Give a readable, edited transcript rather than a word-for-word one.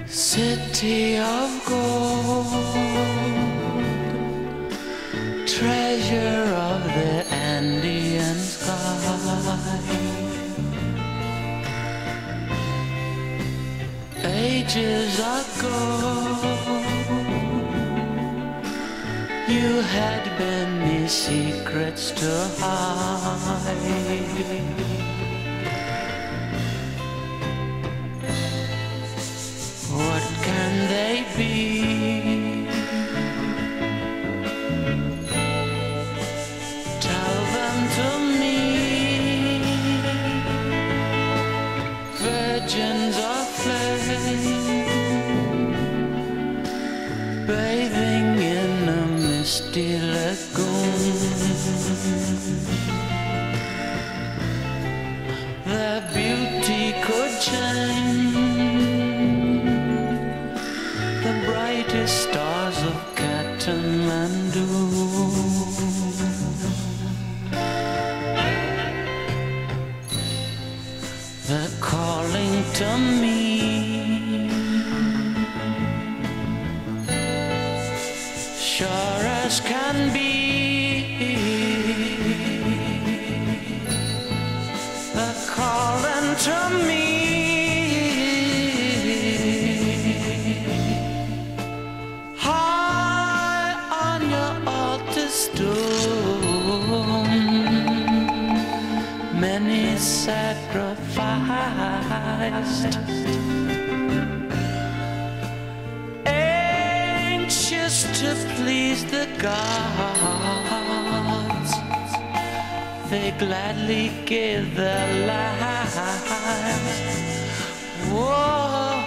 City of gold, treasure of the Andean sky, ages ago you had many secrets to hide. What can they be? Tell them to me. Virgins of flame, bathing in a misty lagoon. Their beauty could change the brightest stars of Kathmandu. They're calling to me, sure as can be. They're calling to me. Many sacrificed, anxious to please the gods. They gladly gave their lives. Whoa.